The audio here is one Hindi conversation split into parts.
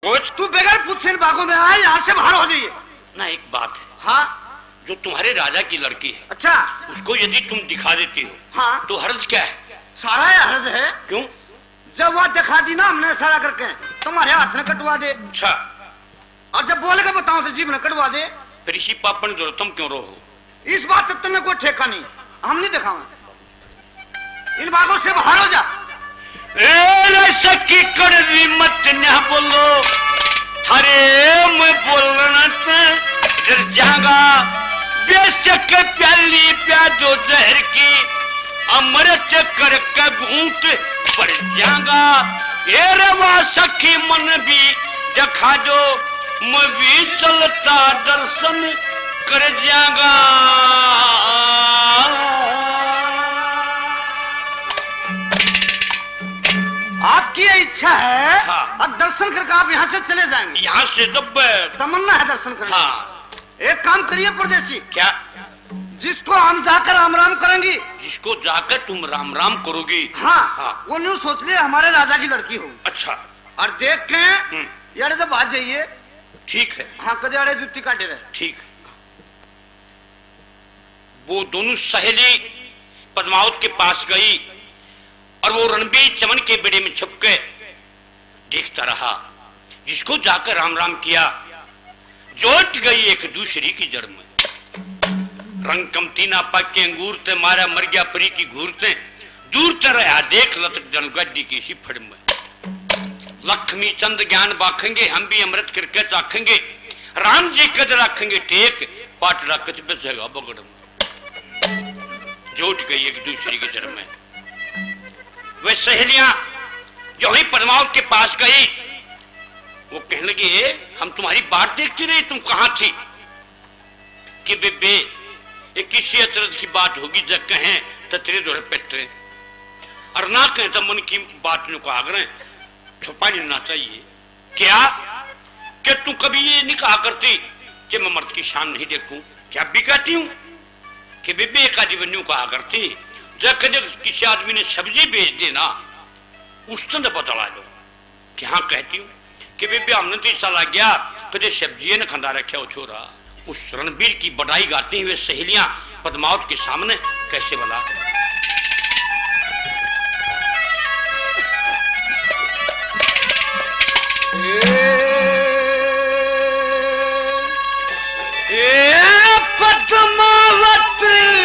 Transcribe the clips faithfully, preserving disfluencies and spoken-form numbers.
कुछ तू बगैर पूछे इन बागों में आए, यहाँ से बाहर हो जाइए ना। एक बात है, हाँ जो तुम्हारे राजा की लड़की है, अच्छा, उसको यदि तुम दिखा देती हो हाँ तो हर्ज क्या है? सारा ये हर्ज है। क्यों? जब वह दिखा दी ना हमने सारा करके, तुम्हारे हाथ ने कटवा दे। अच्छा, और जब बोल के बताऊं तो जीभ ने कटवा दे। फिर इसी पापन जो तुम क्यों रहो? इस बात तक तुम्हें कोई ठेका नहीं, हम नहीं दिखावा। इन बागों से बाहर हो जा। ए सकी कड़वी मत न बोलो, थारे मैं बोलना डर जाऊंगा। बेशक प्याली प्याजो जहर की, अमृत कर के घूंट पड़ जाऊंगा। ये रवा सखी मन भी दिखा दो, मैं भी चलता दर्शन कर जाऊंगा। आपकी ये इच्छा है? हाँ। अब दर्शन करके आप यहाँ से चले जाएंगे? यहाँ से जब तमन्ना है दर्शन करने। हाँ। एक काम करिए परदेसी, क्या? जिसको हम जाकर राम राम करेंगे, जिसको जाकर तुम राम राम करोगी, हाँ, हाँ। वो न्यू सोच ले हमारे राजा की लड़की हो। अच्छा, और देख के यार तो बात जाइए। ठीक है। हाँ, कदे आड़े जुत्ती काटे रहे। ठीक। वो दोनों सहेली पद्मावत के पास गई और वो रणबीर चमन के बेड़े में छुप के देखता रहा। जिसको जाकर राम राम किया, जोट गई एक दूसरी की जड़ में। रंग कमती ना पाके अंगूर ते मारा मर गया परी की घूर ते, दूर ते रहा देख लतक जन गड्डी की सी फड़ में। लक्ष्मी चंद ज्ञान बाखेंगे, हम भी अमृत करके चाखेंगे। राम जी कद रखेंगे टेक, पाट रखत बचेगा बगड़ में। जोट गई एक दूसरी की जड़ में। वे सहेलियां जो ही पद्मावत के पास गई, वो कहने लगी, हम तुम्हारी बात देखती रही, तुम कहां थी? कि बेबे एक किसी अचरज की बात होगी, जब कहें तो तेरे दोरे पेटे और ना कहें तो मन की बात को आग्रह छुपा लेना चाहिए। क्या कि तू कभी ये नहीं कहा करती कि मैं मर्द की शान नहीं देखूं? क्या भी कहती हूं कि बेबे एक आदि बनू कहा करती, जब कभी किसी आदमी ने सब्जी बेच देना उस दिन पता ला दो कि हाँ कहती हूँ कि बेबे हमने तो ऐसा लग गया कदे सब्जी ने खंदा रखा वो छोरा। उस रणबीर की बड़ाई गाती हुए सहेलियां पद्मावत के सामने कैसे बला। ए पद्मावत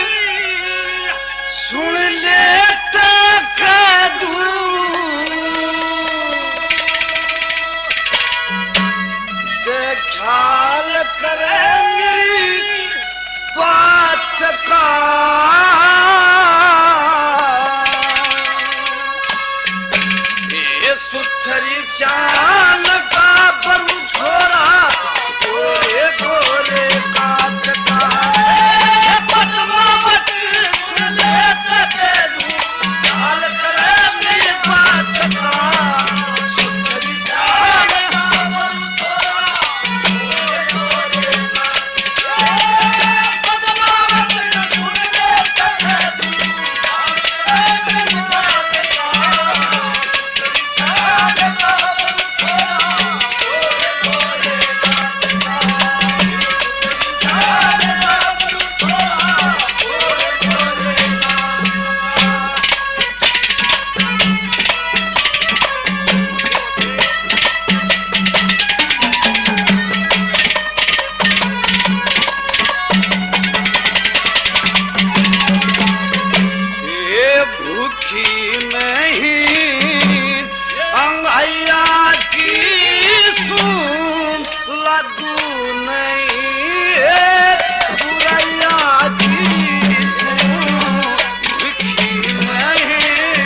सुन ले कदू से ख्याल करे मेरी बात का। ये सुथरी शान का बरू छोरा, गोरे गोरे काट का। पद्मावत सुन ले कदू ख्याल करे मेरी बात का। सुथरी शान का बरू छोरा, गोरे गोरे काट का। पद्मावत सुन ले कदू ख्याल करे मेरी बात का। सुथरी शान का बरू छोरा, गोरे गोरे काट का। सुथरी शान का बरू छोरा, गोरे गोरे काट का। ये भूखी नहीं अंगैया की सुन लड्डू नहीं है बुरैया की सुन भूखी नहीं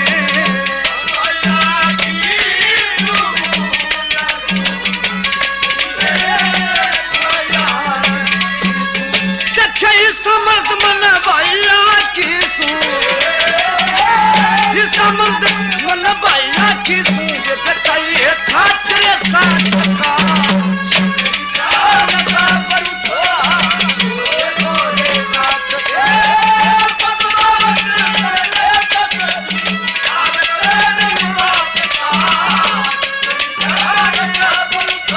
अंगैया की सुन लड्डू समर्थ मन भैया की सुन समर्थ मन भैया की सुन चाहिए था तेरे साथ का। शान का बरू छोरा, गोरे गोरे काट के। पद्मावत सुन ले कदू ख्याल करे मेरी बात का। शान का बरू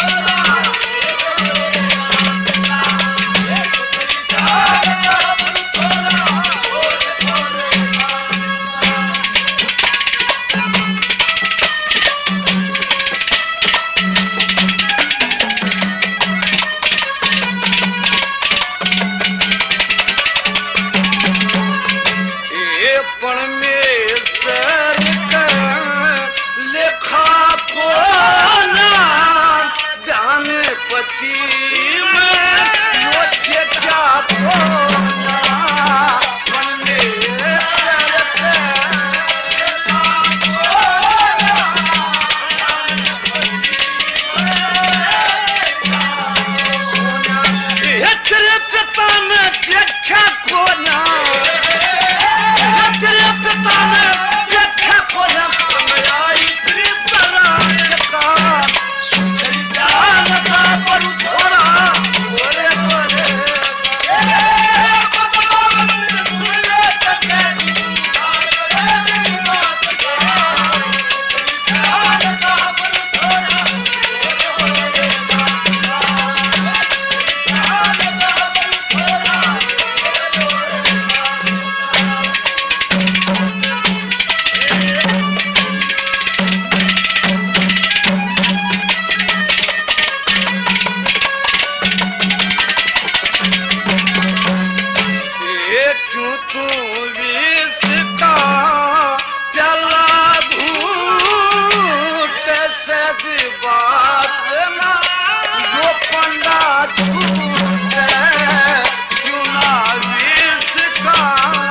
तू विष का प्याला घूट सज बात ना जो पंडा झूठ क्यों ना विष का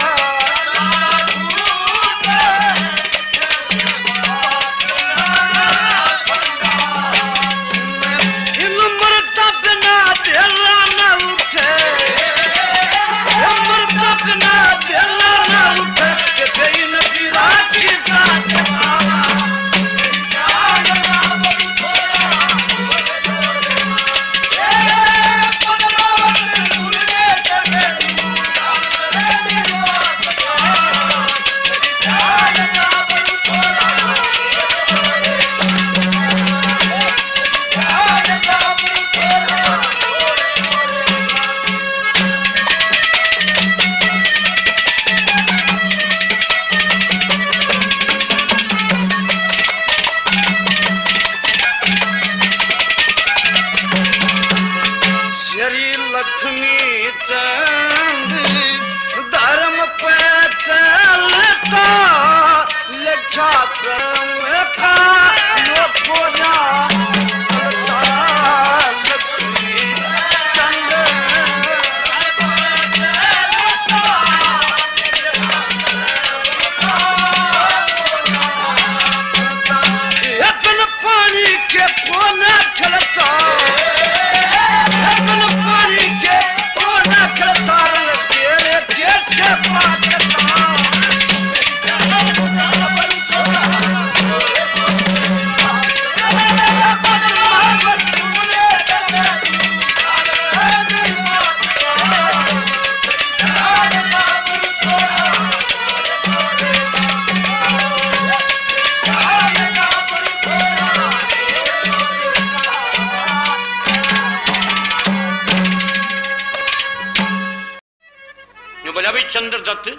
चंद्रदत्त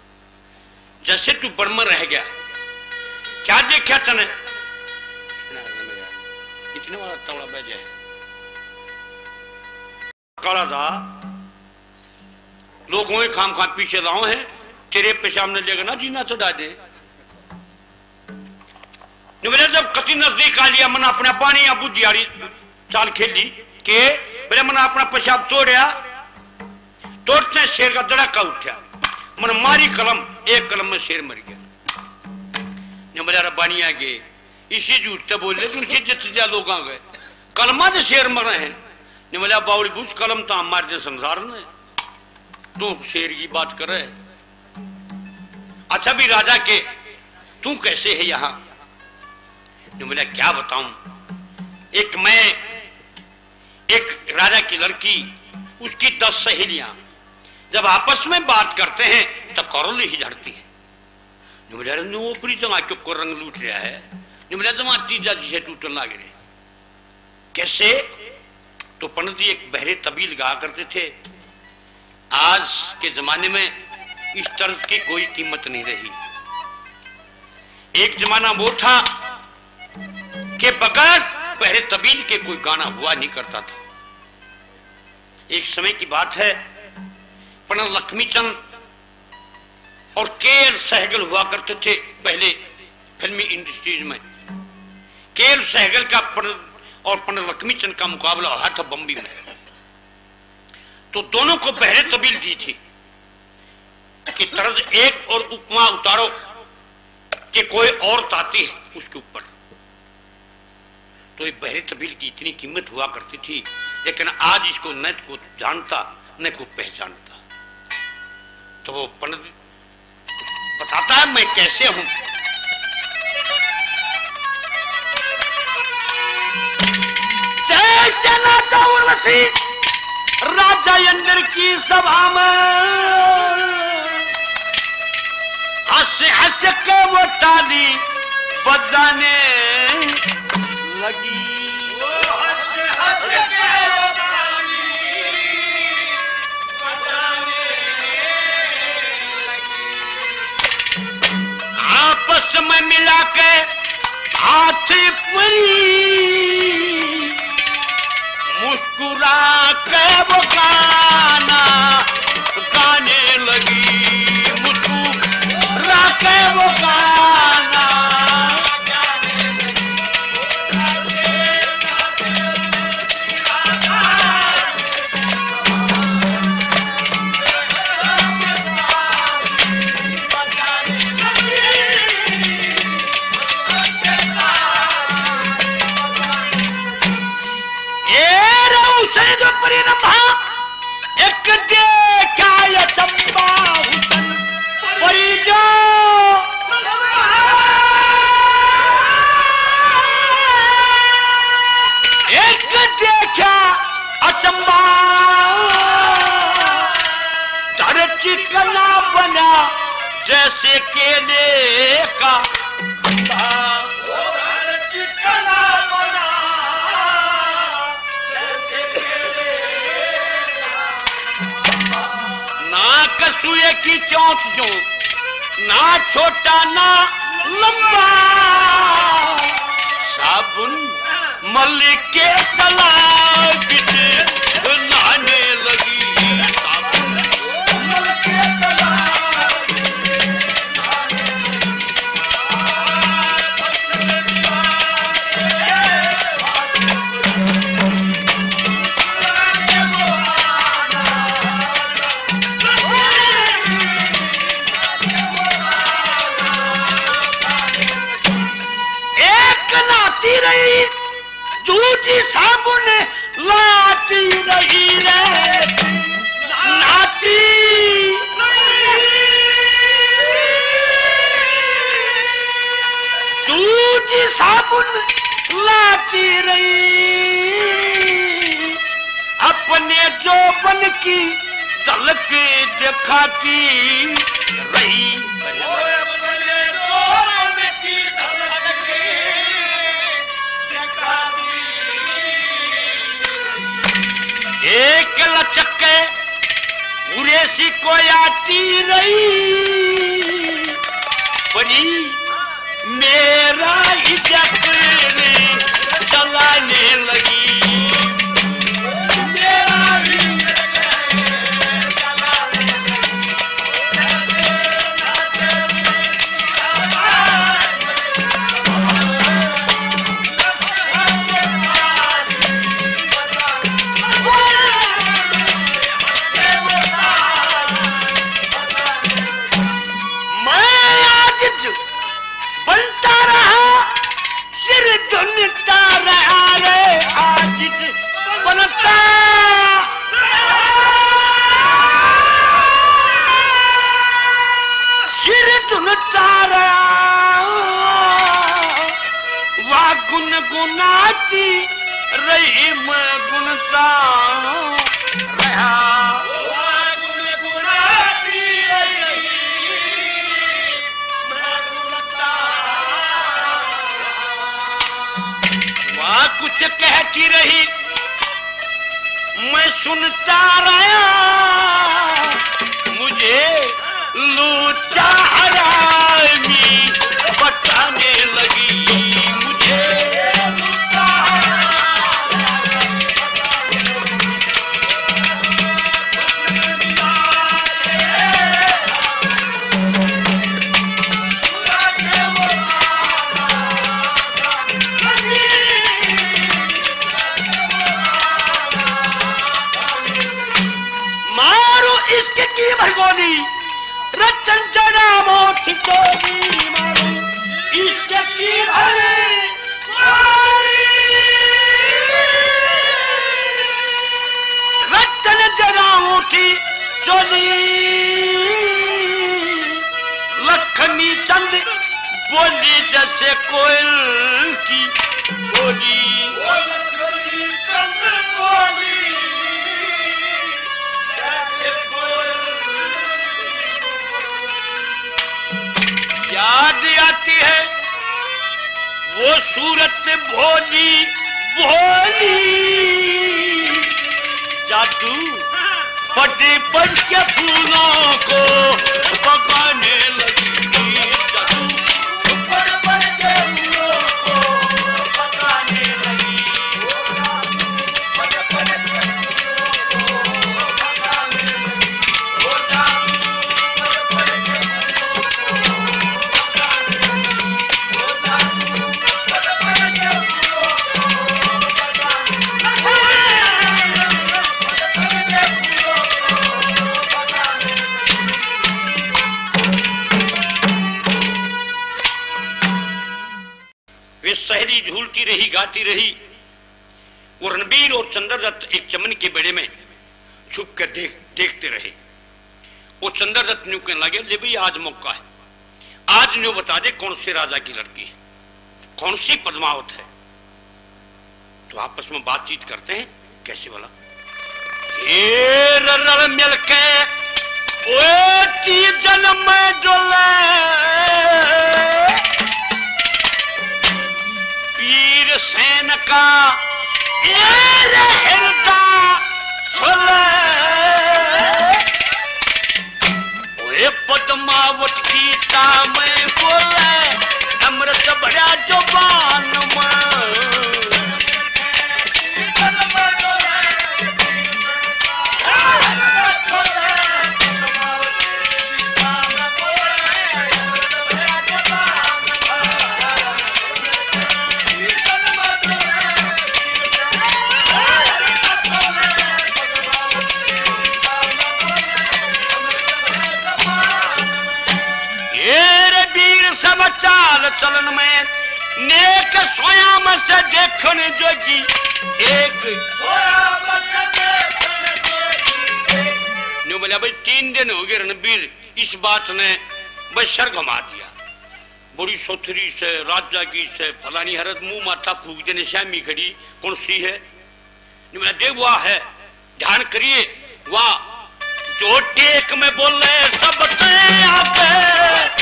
जैसे तू बर्मा रह गया, क्या देखा तने? इतने वाला तवड़ा बह जाए काला था लोगों के खाम खाम पीछे लाओ है तेरे पे सामने लेगा ना जीना चढ़ा दे। मेरे जब कति नजदीक आ लिया मना अपना पानी या बुद्धियारी चाल खेली के मेरे मना अपना पेशाब तोड़िया, तोड़ते शेर का धड़का उठा मन मारी कलम, एक कलम में शेर मर गया। मेरा रबानी आ गए इसी झूठ से बोल रहे उनसे जितने लोग आ गए कलमा से शेर मरे हैं। मेरा बाउली बुझ कलम तो हमारे संसार में तू शेर की बात करे। अच्छा भी राजा के तू कैसे है यहाँ? बोला क्या बताऊं, एक मैं एक राजा की लड़की उसकी दस सहेलियां जब आपस में बात करते हैं तब करोल ही झड़ती है। ऊपरी जमा चुप को रंग लूट रहा है, जमा तीजा जिसे टूटने लगे रहे। कैसे? तो पंडित जी एक बहरे तबील गा करते थे। आज के जमाने में इस तर्ज की कोई कीमत नहीं रही। एक जमाना वो था कि बगैर बहरे तबील के कोई गाना हुआ नहीं करता था। एक समय की बात है, पंडित लक्ष्मीचंद और के एल सहगल हुआ करते थे पहले फिल्मी इंडस्ट्रीज में। के एल सहगल का और पंडित लक्ष्मीचंद का मुकाबला हुआ था बम्बई में। तो दोनों को बहरे तबील दी थी कि तर्ज एक और उपमा उतारो कि कोई और ताती है उसके ऊपर। तो ये बहरे तबील की इतनी कीमत हुआ करती थी, लेकिन आज इसको न को जानता न को पहचानता। तो वो पंडित बताता है मैं कैसे हूं। जैसे नाता उर्वशी राजा इंद्र की सभा में हंस हंस के वो ताली बजाने लगी। वो हंस हंस के वो ताली बजाने लगी। आपस में मिला के हाथ परी मुस्कुरा के वो गाना गाने लगी। परी रंभा एक देखा ये चंपा हुसन परी जो एक देखा अचंबा तर चिकना बना जैसे केले का खंबा चिकना बना जैसे केले का ना कसूए की चोंच जो ना छोटा ना लंबा साबुन मलिक के तालाब में नहाने लगी साबुन मलिक के तालाब में नहाने लगी फसल एक नाती रही दूसरी साबुन लाती रही रे नाती दूसरी साबुन लाती रही अपने जोबन की झलक दिखाती रही एक लचक उरेसी को आती रही परी मेरा ही जकने जलाने लगी मेरा ही जलाने लगी बनता रहा सिर धुनता रहा रे आज बनता सिर धुनता रहा वाह गुनगुनाती रही मैं गुनता रहा कुछ कहती रही मैं सुनता रहा मुझे लूचा हरामी बताने लगी मुझे लूचा की भगोनी रचन चढ़ा मोठ चोरी मारो इसकी भली रचन जरा उठी चोली लखनी चंद बोली जैसे कोयल की बोली लखनी चंद बोली याद आती है वो सूरत भोली भोली जादू पटे पड़ के फूलों को पकाने लगी जादू पड़ पड़ के फूलों को पकाने लगी पड़ पड़ के फूलों को पकाने लगी वो जादू पड़ पड़ के वे शहरी झूलती रही गाती रही वो रणबीर और चंद्रदत्त एक चमन के बेड़े में छुप कर देख देखते रहे। वो चंद्रदत्त न्यू कहने लगे, ले भाई आज मौका है, आज न्यू बता दे कौन से राजा की लड़की है, कौन सी पद्मावत है। तो आपस में बातचीत करते हैं, कैसे बोला, ए रल मिल के ओए ती जन्म डोले वीर सैन का हृदय ओए पद्मावत गीता में बोले अमृत भरा जुबान में। चाल चलन में नेक स्वयं से देखने जोगी एक न्यू बोला, भाई तीन दिन हो गए रणबीर इस बात ने भाई सर घुमा दिया, बड़ी सोथरी से राजा की से फलानी हरत मुंह माथा फूक देने श्यामी खड़ी कौन सी है। न्यू बोला, देख वाह है, ध्यान करिए, वाह जो टेक में बोले सब आते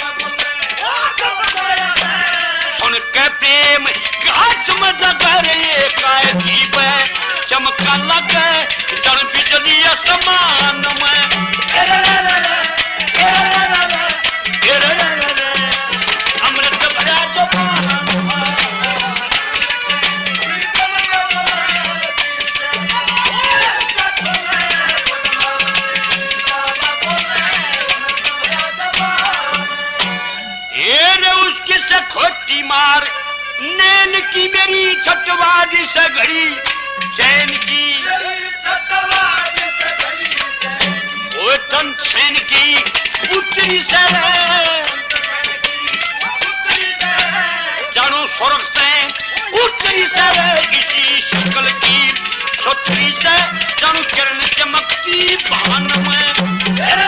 सुन के प्रेम घाट में जगर ये काय दीप चमका लगे जड़ बिजली आसमान में। अमृत भरा जुबान से खोटी मार नैन की मेरी छटवारी से घड़ी चैन की ओ तन चैन की पुत्री से जानो सुरखते उत्तरी से इसी शक्ल की सुथरी से जानो किरण चमकती बहन में।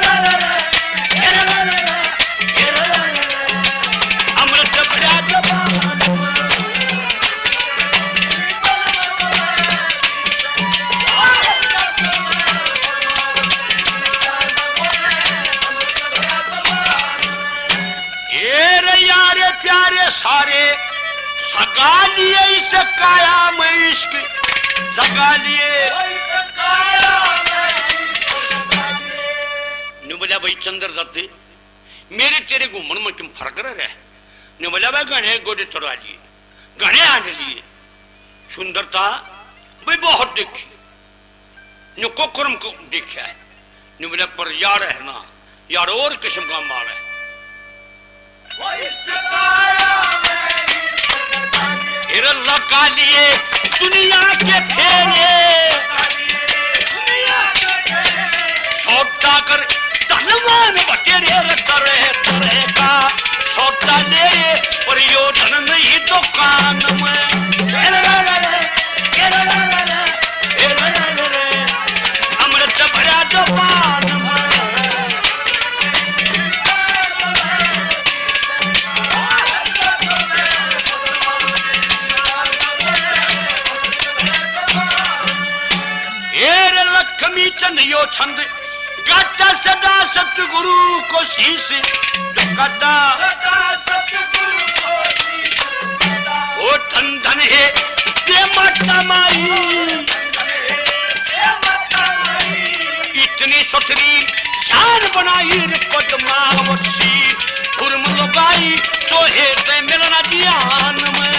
प्यारे सारे सगा लिए इस काया में इश्क सगा लिए न्यू बोला, भाई चंद्रदत्त मेरे तेरे घूमन में क्यों फर्क रह रहा है। न्यू बोला, भाई घने गोडे चढ़ा लिए, घने आंड लिए, सुंदरता भाई बहुत देखी, न्यू को कर्म को देखा है। न्यू बोला, पर यार है ना यार और किस्म का माल है, लगा लिए दुनिया के फेरे सौदा कर धनवान बटेरे तरह तरह का सौदा ले और यो धन नहीं दुकान में। अमृत भरा जुबान में चंद यो छंद गाता सदा सतगुरु को शीश झुकाता ओ धन धन है ते माता माई इतनी सुथरी शान बनाई पद्मावत सी खुरम लगाई तो है ते मिलना ध्यान में।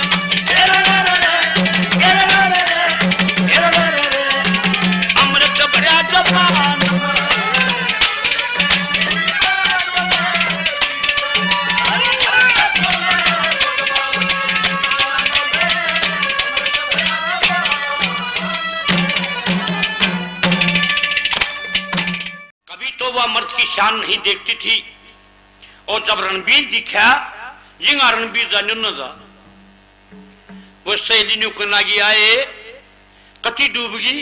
कभी तो वह मर्द की शान नहीं देखती थी, और जब रणबीर दिखा जिंगा रणबीर जान न जा वो सहेली ने कहना गया है कति डूबगी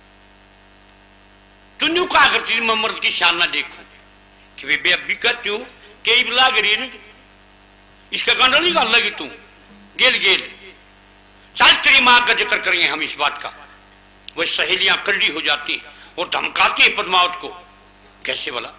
तुन्यू का करती मैं मर्द की शान ना देखूं कि वे बेअबी करती हूं कई बिला गरी नहीं इसका गांडा नहीं गाल लगी तू गेल गेल चल तेरी मां का जिक्र करेंगे हम इस बात का। वह सहेलियां कड़ी हो जाती और धमकाती है पद्मावत को। कैसे बोला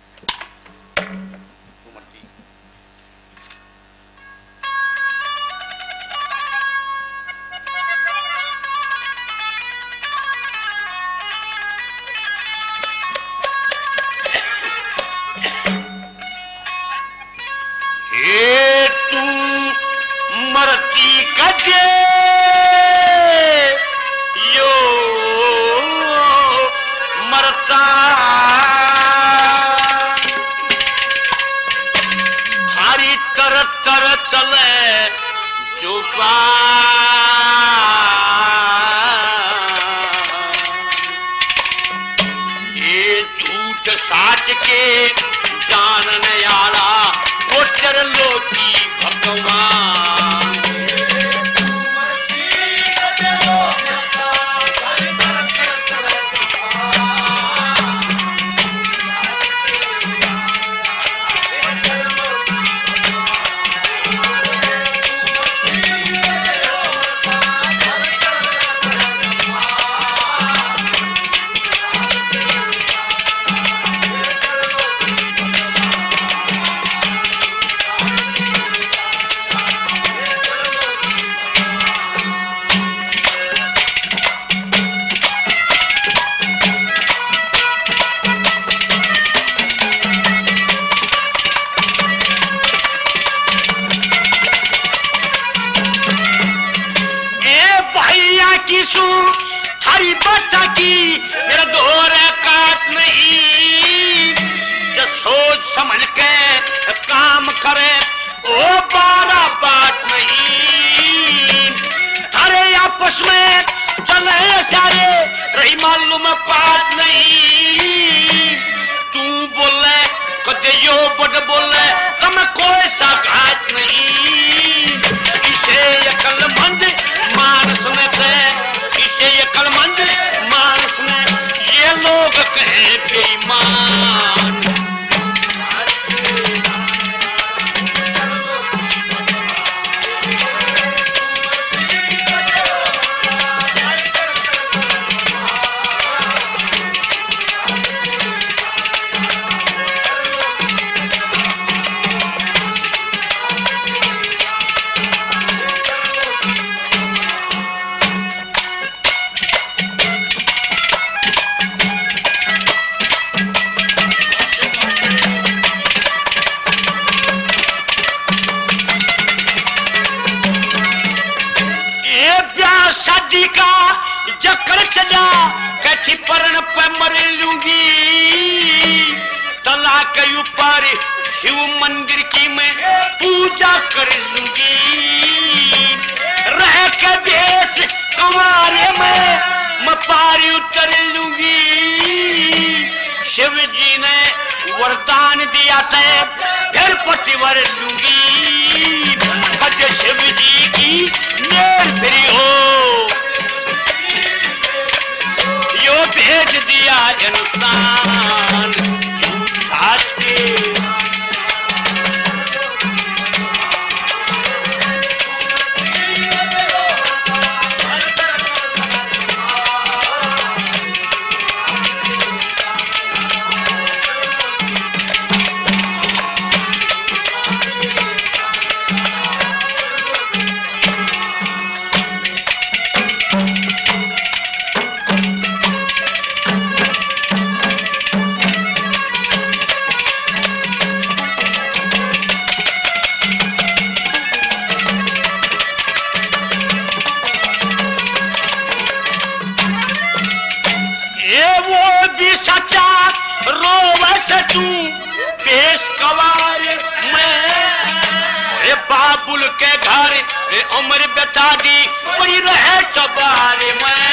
उम्र बेचारी बड़ी रहे चबारे में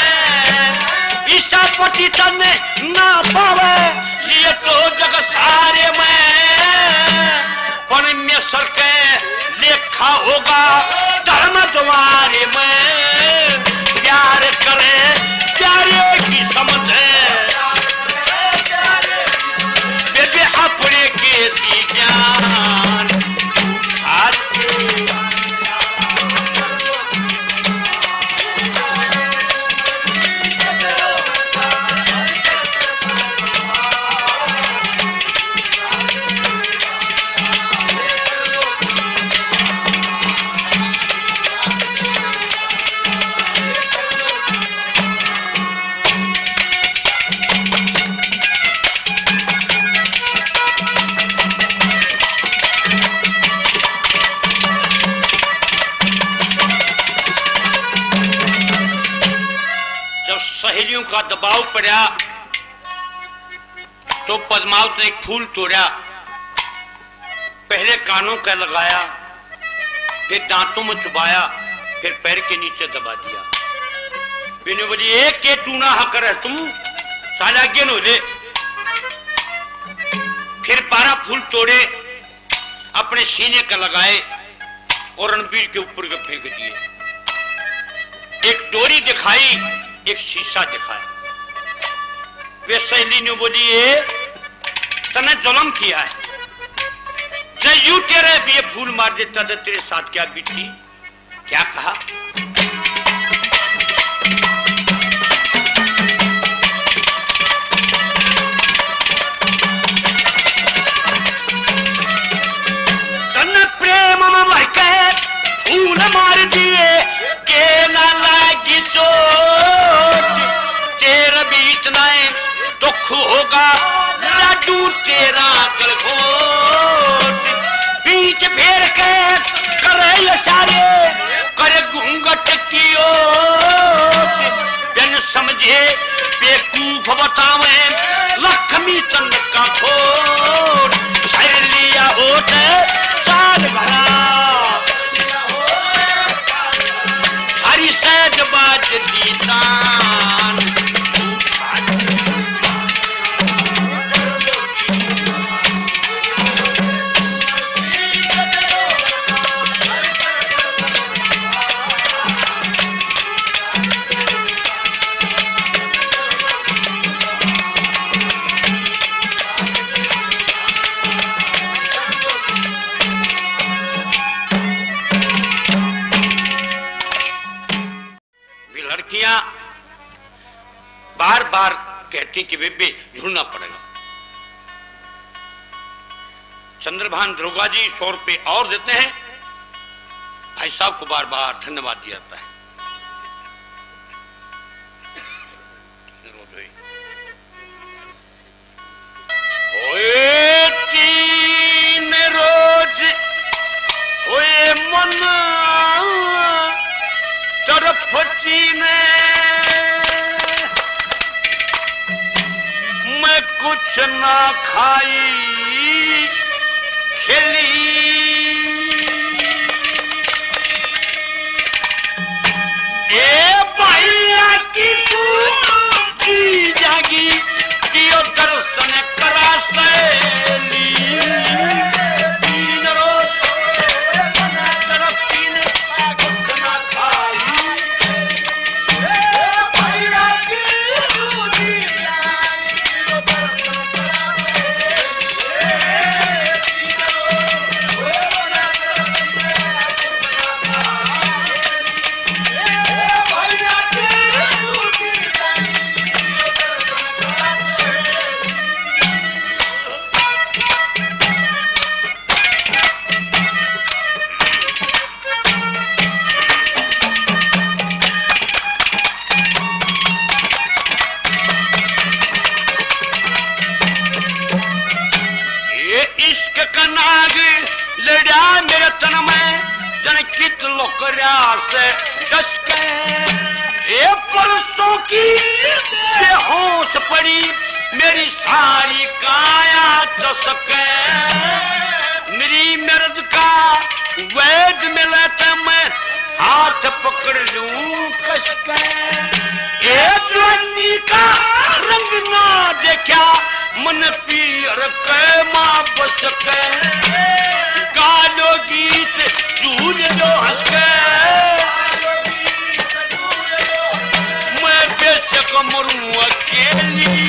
ईसा पति तन ना पावे लिए तो जग सारे में परमेश्वर के लेखा होगा धर्म द्वारे में प्यार करे प्यारे की समझ बेबे अपने के सी जान आज सहेलियों का दबाव पड़ा तो पद्मावत ने एक फूल तोड़ा, पहले कानों का लगाया, फिर दांतों में चुबाया, फिर पैर के नीचे दबा दिया। मैंने बोली एक के तू ना हक है तुम साला गेन हो ले। फिर बारह फूल तोड़े, अपने सीने का लगाए और रणबीर के ऊपर के फेंक दिए। एक डोरी दिखाई, एक शीशा दिखाया। वे सहेली ने बोली ये तने जुल्म किया है, जब यू तेरे भी ये फूल मार देता तो तेरे साथ क्या बीती। क्या कहा तने प्रेम में भर के फूल मार दिए के ना लागी चोट तेरा भी इतना दुख होगा लाडू तेरा कलघोट। बीच फेर के करे इशारे करे घूंघट की ओट, बिन समझे बेकूफ बतावे लक्ष्मी चंद का खोट। सर लिया होते साल भरा हरी सैज बाज दीतान। बार बार कहती कि बेबे ढूंढना पड़ेगा। चंद्रभान दरोगा जी सौ रुपए और देते हैं, भाई साहब को बार बार धन्यवाद दिया जाता है। होए तीन रोज होए मन तरफ चीने मैं कुछ ना खाई खिली ए भैया की पूजी जागी दियो दर्शन करा सैली। तीन रोज तरफ तीन कुछ ना खाई भैया की पूजी लड़ा मेरे तन में जन कित लोकरिया से डस के ए परसों की बेहोश पड़ी मेरी सारी काया चसके। मेरी मर्द का वैद मिले तो मैं हाथ पकड़ लूं कस के। ए जवानी का रंग ना देखा मन पीर के मां बस के। गालो गीत झूल लो हंस के कमरू अकेली।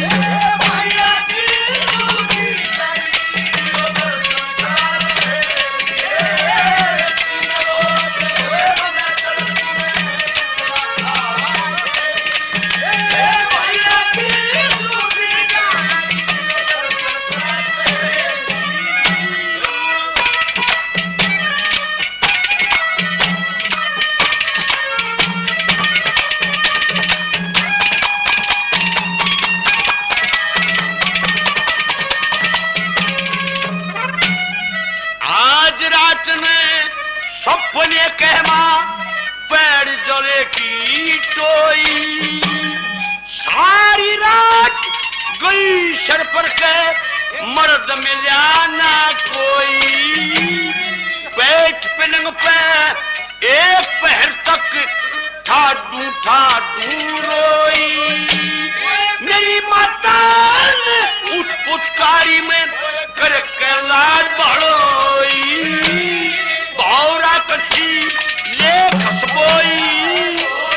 सपने कहमा पैर जले की टोई, सारी रात गई सर पर के मर्द मिला ना कोई। बैठ पलंग पे एक पहर तक ठाडू ठाडू रोई। मेरी माता ने उठ पुचकारी में कर के लाड बढ़ोई। बावरा कसी ले खसबोई,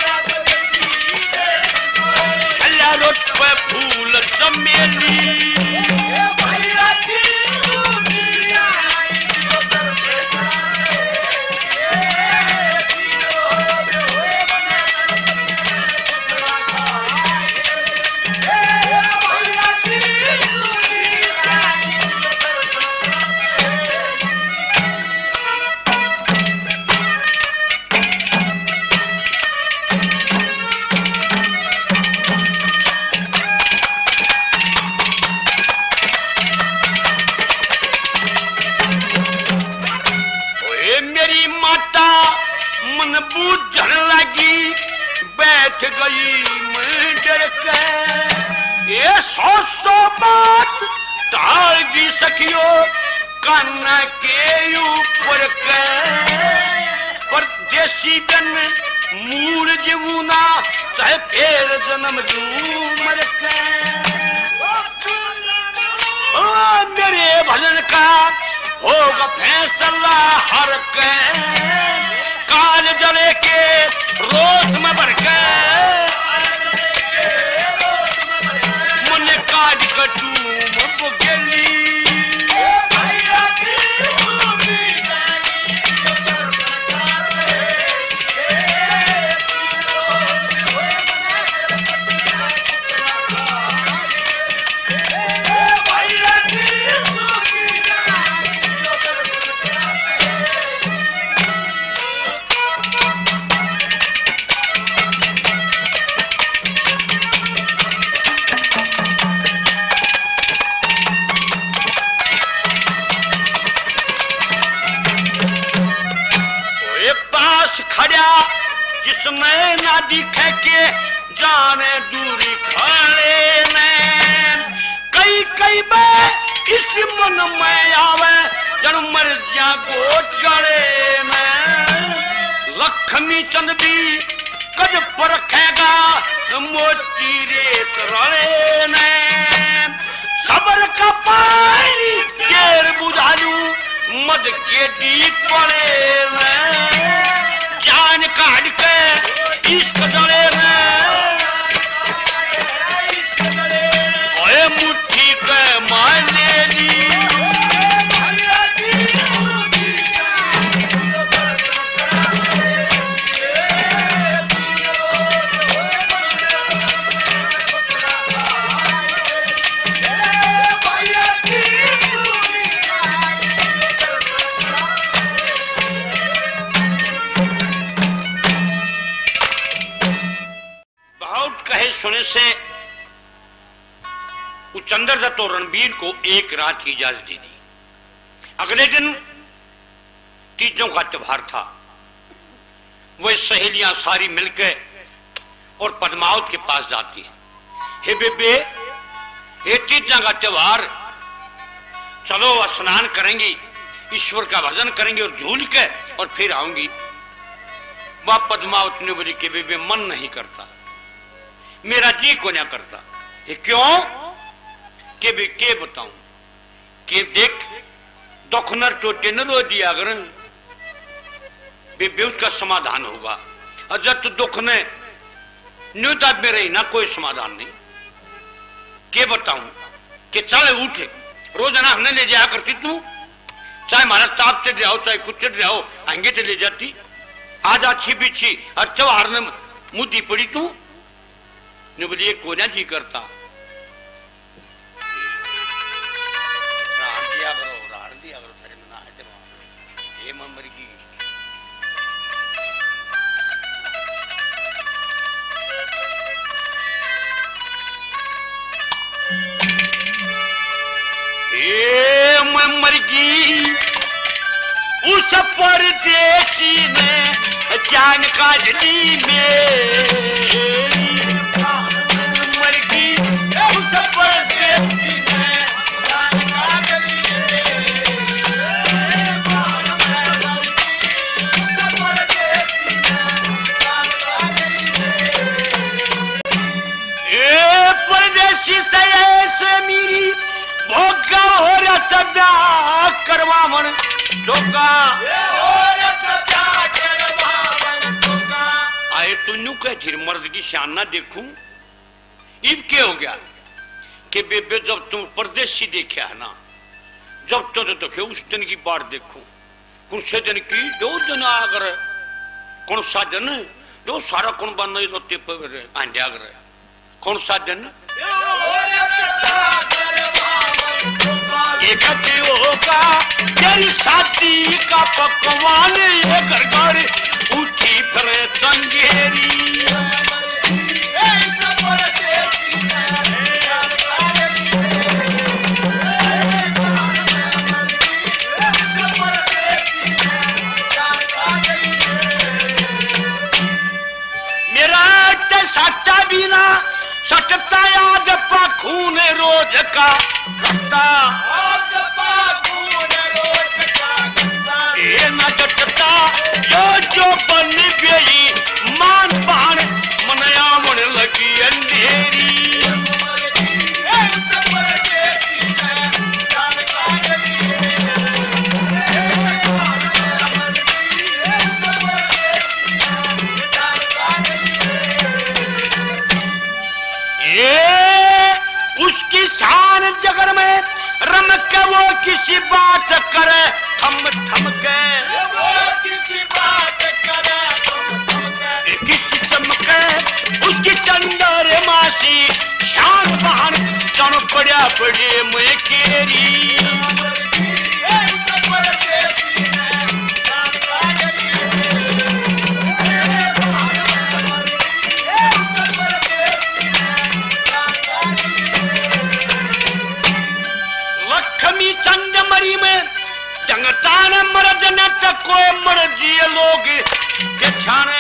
अल्लाह रोट पे फूल चमेली। मन बूझन लगी बैठ गई मैं डर के। ये सौ सौ बात टाल दी सकियो कान्ना के ऊपर के। परदेसी बन मूल जीवना चाहे फिर जन्म जू मर के। ओ मेरे भजन का होगा फैसला हर के। काल जले के रोज में भर के मुन्ने काट कटू मब गेली। खड़ा जिसमें ना दिखे के जाने दूरी खड़े में। कई कई बार इस मन में आवे जन मर जा गो चढ़े में। लक्ष्मी चंद भी कद परखेगा मोती रेत रड़े में। सबर का पानी देर बुझालू मद के दीप पड़े में। जान काट के इश्क डरे में ओए मुट्ठी के मान ले ली। सुने से चंद्र दत्त और रणबीर को एक रात की इजाजत दे दी। अगले दिन तीजों का त्योहार था। वह सहेलियां सारी मिलकर और पद्मावत के पास जाती है। हे बेबे, ये तीजा का त्योहार, चलो स्नान करेंगी, ईश्वर का भजन करेंगे और झूल के और फिर आऊंगी। वह पद्मावत ने बोली कि बेबे मन नहीं करता, मेरा जी को ना करता। ये क्यों के भी के बताऊं के देख दुखनर तो टेन रो दिया अगर बेबे उसका समाधान होगा। और जब तो दुख ने न्यूता में रही ना कोई समाधान नहीं। के बताऊं कि चल उठ, रोजाना हमने ले जाया करती तू, चाहे हमारा ताप चढ़ जाओ चाहे कुछ चढ़ जाओ, आएंगे तो ले जाती। आज अच्छी पीछी और चौहार ने मुद्दी पड़ी तू ने बोली को ना जी करता राड़ दिया करो, राड़ दिया करो सारे मना है ये ममर की ए ममर की उस परदेसी ने जान काजली में मर की उस परदेसी ने जान काजली ए परदेसी से ऐसे मेरी भोगा हो रहा सदा करवा मन जोगा आए तो न्यू कह फिर मर्द की शान ना देखूं। इब क्या हो गया कि बेबे जब तुम परदेसी देखा है ना, जब तो तो, तो उस दिन की बात देखूं, कौन से दिन की दो दिन आगर कौन सा दिन जो सारा कौन बन नहीं रोते पर आंडे आगर कौन सा दिन एक होगा तेरी शादी का पकवान ये घर घर उठी फिर चंगेरी मेरा सट्टा बिना सटता याद पा खून रोज का करता ये न डटता जो जो बन गई मान पान मनया मन लगी अंधेरी उसकी शान जगर में रमक के वो किसी बात करे थम थम के वो किसी बात करे थम थम के किसी चमके उसकी चंदर मासी शान बहन जन पड़ा पड़े मुझे केरी चंद मरी में जंगतान मर्द न टको मर्जी लोग के छाने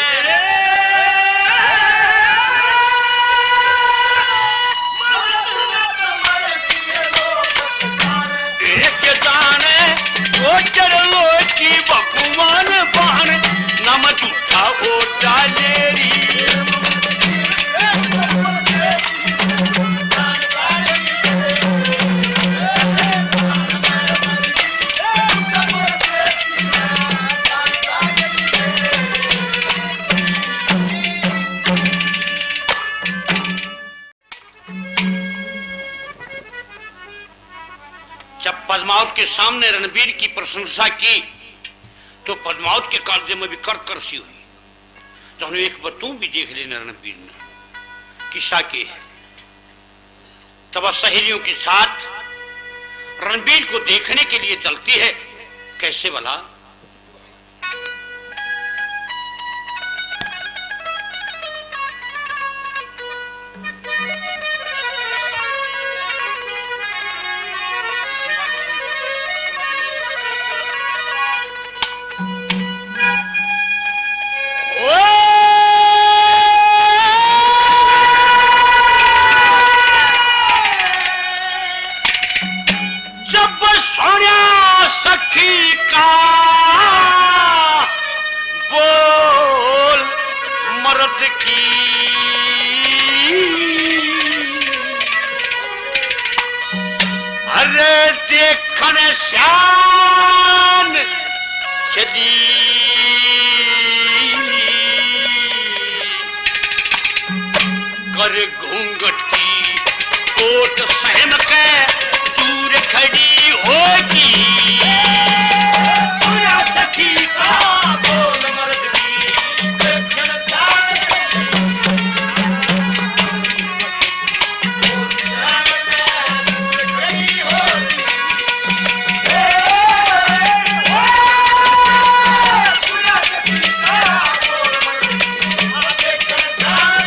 एक जाने वो चलो की भगवान बहन नम झूठा वो डालेरी पद्मावत के सामने रणबीर की प्रशंसा की तो पद्मावत के कालजे में भी कर कर सी हुई। तो एक बतू भी देख लेना रणबीर ने किस्सा के है। तब सहेलियों के साथ रणबीर को देखने के लिए चलती है। कैसे भला शान चली पर घूंघट की कोट सहम के दूर खड़ी होगी। सुना सखी का बोल मर्द की देखन शान कोट सहम के दूर खड़ी होगी। सुना सखी का बोल मर्द की देखन शान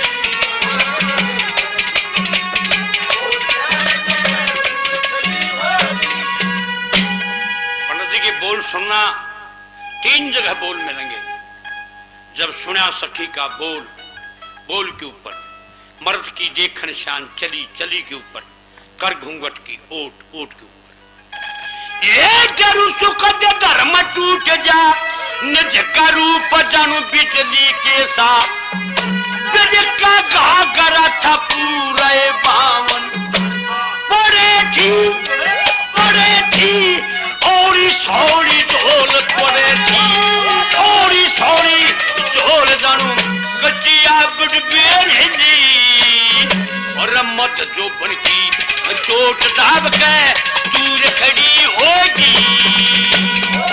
बोल सुनना तीन जगह बोल मिलेंगे। जब सुना सखी का बोल, बोल के ऊपर मर्द की देखन शान चली, चली के ऊपर कर घूंघट की ओट, ओट के ऊपर एक जरू सुख धर्म टूट जा निज का रूप जानू बिजली के साथ का घाघरा था पूरे बावन पड़े थी पड़े थी थोड़ी सौड़ी ढोल पड़े थी थोड़ी सौड़ी ढोल जानू कचिया बुढ़बेर हिंदी और मत जो बन की चोट दाब के दूर खड़ी होगी।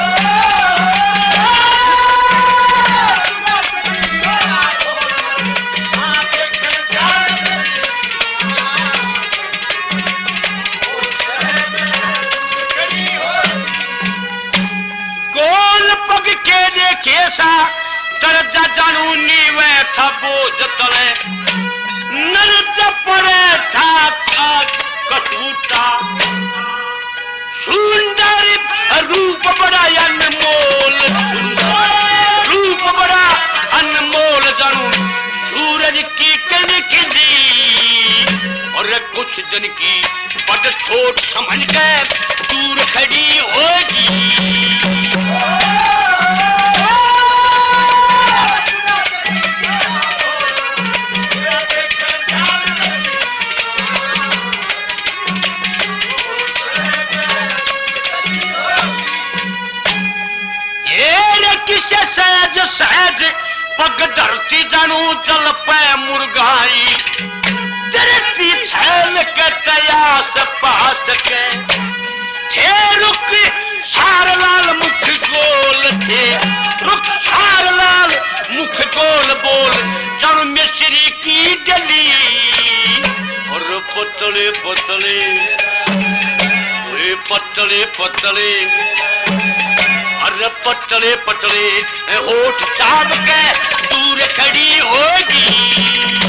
केसा दर्जा जानू नीवे था बोझ तले नर्ज पड़े था कटूटा सुंदर रूप बड़ा अनमोल सुंदर रूप बड़ा अनमोल जानू सूरज की किरण खिली और कुछ दिन की बड़ छोट समझ के दूर खड़ी होगी। सहज सहज पग धरती जानू जल पे मुर्गाई धरती छैल के तयास पास के थे रुक सार लाल मुख गोल थे रुक सार लाल मुख गोल बोल जन मिश्री की डली और पतले पतले पतले पतले अरे पतले पतले होठ चाप के दूर खड़ी होगी।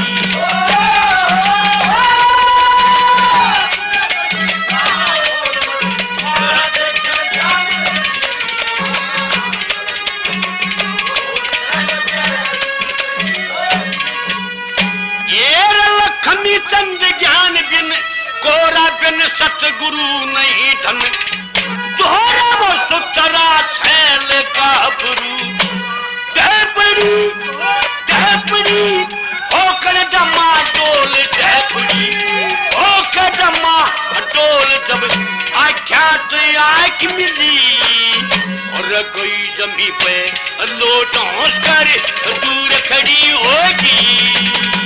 ये लखमी चंद ज्ञान बिन कोरा बिन सतगुरु नहीं धन तोहरा वो सुतरा छैल गाभरू डैपड़ी डैपड़ी होकर डमा डोल डैपड़ी होकर डमा डोल जब आख्या तो आँख मिली और कोई जमी पे लोट होश कर दूर खड़ी होगी।